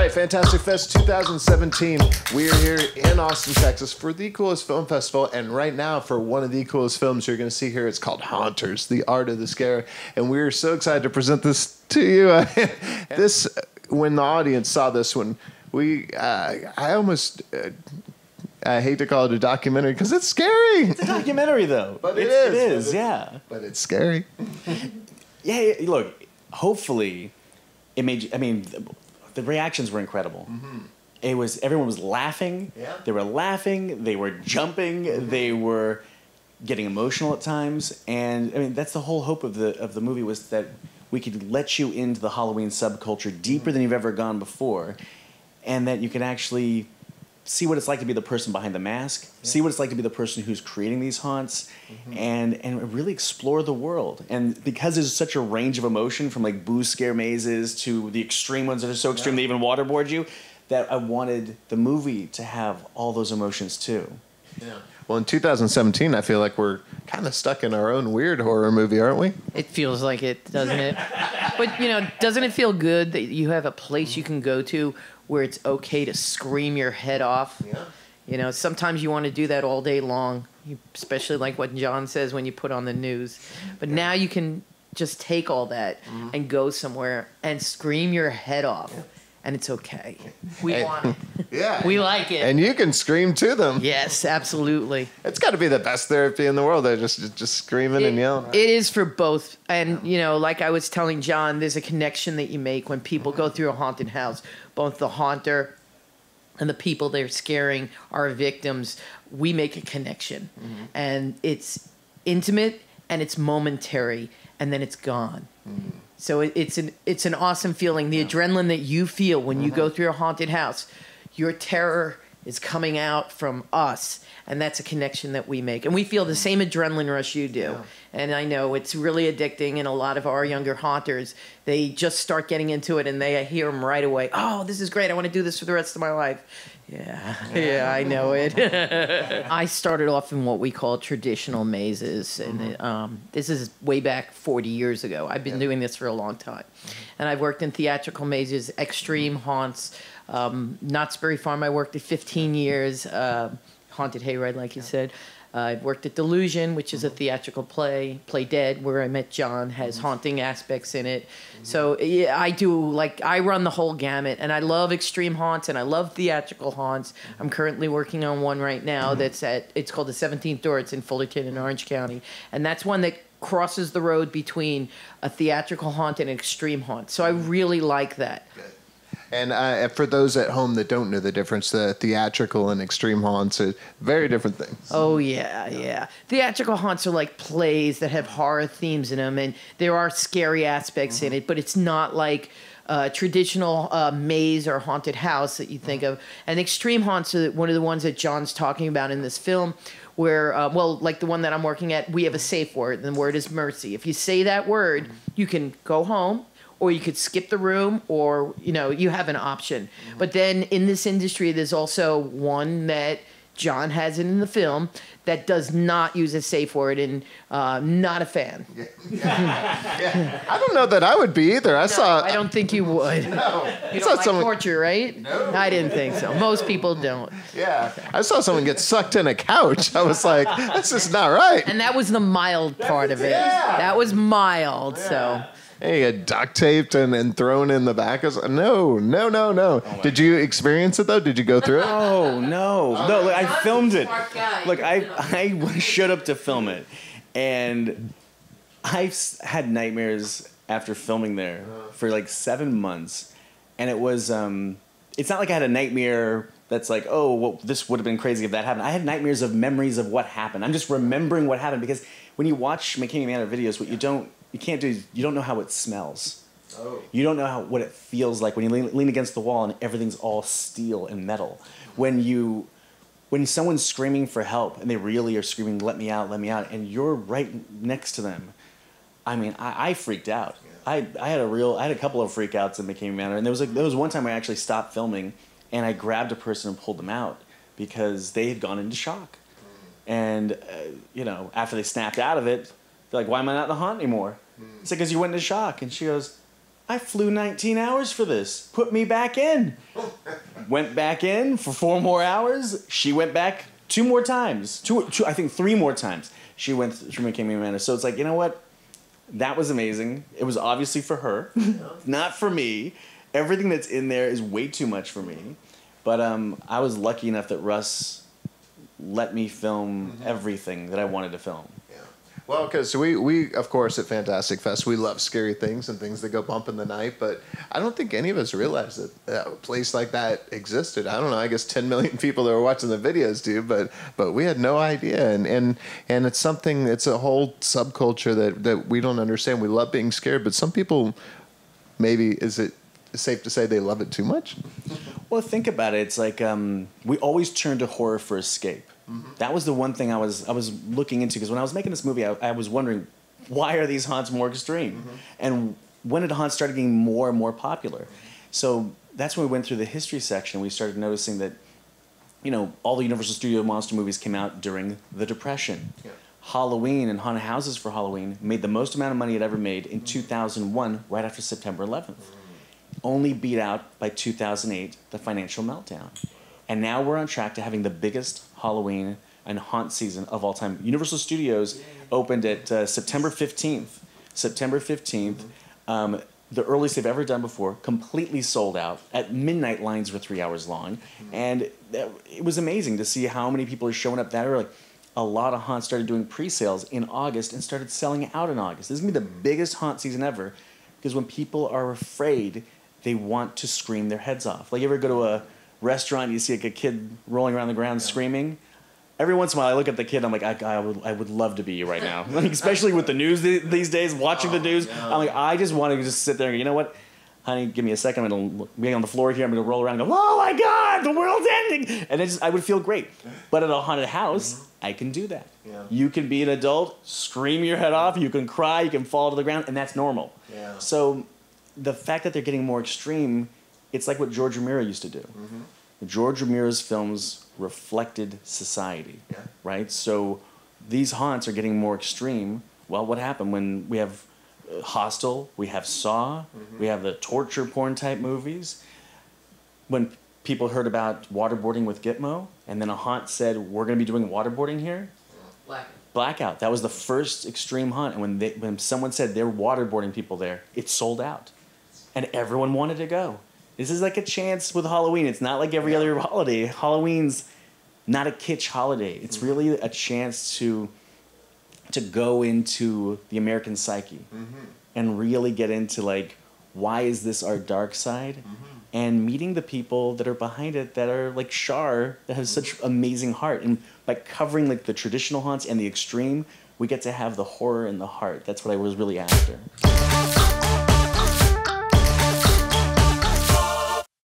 right, Fantastic Fest 2017. We are here in Austin, Texas for the coolest film festival, and right now for one of the coolest films you're going to see here. It's called Haunters, The Art of the Scare, and we're so excited to present this to you. When the audience saw this one, I almost... I hate to call it a documentary because it's scary. It's a documentary, though. But it is, yeah. But it's scary. Yeah, look, hopefully it made you, I mean, the reactions were incredible. Mm-hmm. Everyone was laughing. Yeah. They were laughing. They were jumping. Mm-hmm. They were getting emotional at times. And, I mean, that's the whole hope of the movie, was that we could let you into the Halloween subculture deeper than you've ever gone before, and that you can actually see what it's like to be the person behind the mask, see what it's like to be the person who's creating these haunts, and really explore the world. And because there's such a range of emotion, from like boo scare mazes to the extreme ones that are so extreme they even waterboard you, that I wanted the movie to have all those emotions too. Yeah. Well, in 2017, I feel like we're kind of stuck in our own weird horror movie, aren't we? It feels like it, doesn't it? But, doesn't it feel good that you have a place you can go to where it's okay to scream your head off? Yeah. Sometimes you want to do that all day long, especially like what John says when you put on the news. But now you can just take all that and go somewhere and scream your head off. And it's okay. We want it. Yeah. We like it. And you can scream to them. Yes, absolutely. It's got to be the best therapy in the world. They're just screaming and yelling. It is for both. And, like I was telling John, there's a connection that you make when people go through a haunted house. Both the haunter and the people they're scaring, our victims, we make a connection. And it's intimate and it's momentary, and then it's gone. So it's an awesome feeling. The adrenaline that you feel when you go through a haunted house, your terror is coming out from us, and that's a connection that we make. And we feel the same adrenaline rush you do. Yeah. And I know it's really addicting, and a lot of our younger haunters, they just start getting into it, and they hear them right away. Oh, this is great. I want to do this for the rest of my life. Yeah, I know it. I started off in what we call traditional mazes, and this is way back 40 years ago. I've been doing this for a long time. And I've worked in theatrical mazes, extreme haunts. Knott's Berry Farm, I worked at 15 years. Haunted Hayride, like you said. I've worked at Delusion, which is a theatrical play. Play Dead, where I met John, has haunting aspects in it. So yeah, I run the whole gamut, and I love extreme haunts, and I love theatrical haunts. I'm currently working on one right now it's called the 17th Door. It's in Fullerton in Orange County, and that's one that crosses the road between a theatrical haunt and an extreme haunt. So I really like that. And for those at home that don't know the difference, the theatrical and extreme haunts are very different things. Oh, yeah. Theatrical haunts are like plays that have horror themes in them, and there are scary aspects in it, but it's not like traditional maze or haunted house that you think of. And extreme haunts are one of the ones that John's talking about in this film, where, like the one that I'm working at, we have a safe word, and the word is mercy. If you say that word, you can go home, or you could skip the room, or, you have an option. But then in this industry, there's also one that John has in the film that does not use a safe word, and not a fan. Yeah. I don't know that I would be either. I don't think you would. No. You don't like torture, right? No. I didn't think so. Most people don't. Yeah. I saw someone get sucked in a couch. I was like, this is not right. And that was the mild part of it. Yeah. That was mild, so... And you get duct taped and thrown in the back. No. Oh, Did you experience it, though? Did you go through it? Oh, no. Look, I filmed it. Look, I showed up to film it. And I've had nightmares after filming there for like 7 months. And it was, it's not like I had a nightmare that's like, oh, well, this would have been crazy if that happened. I had nightmares of memories of what happened. I'm just remembering what happened, because when you watch McKamey Manor videos, what you don't know how it smells. Oh. You don't know what it feels like when you lean against the wall and everything's all steel and metal. When someone's screaming for help and they really are screaming, let me out, and you're right next to them. I mean, I freaked out. Yeah. I had a couple of freakouts in McKamey Manor, and there was one time I actually stopped filming and I grabbed a person and pulled them out because they had gone into shock. And after they snapped out of it, they're like, why am I not in the haunt anymore? It's like, because you went into shock. And she goes, I flew 19 hours for this. Put me back in. Went back in for 4 more hours. She went back 2 more times. I think 3 more times. She became Amanda. So it's like, you know what? That was amazing. It was obviously for her, not for me. Everything that's in there is way too much for me. But I was lucky enough that Russ let me film everything that I wanted to film. Well, because we, of course, at Fantastic Fest, we love scary things and things that go bump in the night, but I don't think any of us realized that a place like that existed. I don't know, I guess 10 million people that were watching the videos do, but we had no idea. And it's something, it's a whole subculture that we don't understand. We love being scared, but some people, maybe, is it safe to say they love it too much? Well, think about it. It's like we always turn to horror for escape. That was the one thing I was looking into, because when I was making this movie, I was wondering, why are these haunts more extreme? And when did haunts start getting more and more popular? So that's when we went through the history section. We started noticing that, you know, all the Universal Studio monster movies came out during the Depression. Yeah. Halloween and haunted houses for Halloween made the most amount of money it ever made in 2001, right after September 11th. Only beat out by 2008, the financial meltdown. And now we're on track to having the biggest Halloween and haunt season of all time. Universal Studios opened at September 15th. September 15th, the earliest they've ever done before, completely sold out. At midnight, lines were 3 hours long. And it was amazing to see how many people are showing up that early. A lot of haunts started doing pre-sales in August and started selling out in August. This is going to be the biggest haunt season ever, because when people are afraid, they want to scream their heads off. Like, you ever go to a restaurant, you see like a kid rolling around the ground screaming? Every once in a while, I look at the kid, I'm like, I would love to be you right now. Like, especially with the news these days, watching the news. Yeah. I'm like, I just want to just sit there and go, you know what, honey, give me a second. I'm going to be on the floor here. I'm going to roll around and go, oh my God, the world's ending. And I would feel great. But at a haunted house, I can do that. Yeah. You can be an adult, scream your head off, you can cry, you can fall to the ground, and that's normal. Yeah. So the fact that they're getting more extreme, it's like what George Romero used to do. George Romero's films reflected society, right? So these haunts are getting more extreme. Well, what happened when we have Hostel, we have Saw, we have the torture porn type movies. When people heard about waterboarding with Gitmo, and then a haunt said, we're going to be doing waterboarding here. Blackout. That was the first extreme haunt. And when someone said they're waterboarding people there, it sold out. And everyone wanted to go. This is like a chance with Halloween. It's not like every other holiday. Halloween's not a kitsch holiday. It's really a chance to go into the American psyche and really get into, like, why is this our dark side? And meeting the people that are behind it, that are like Shar, that has such amazing heart. And by covering like the traditional haunts and the extreme, we get to have the horror and the heart. That's what I was really after.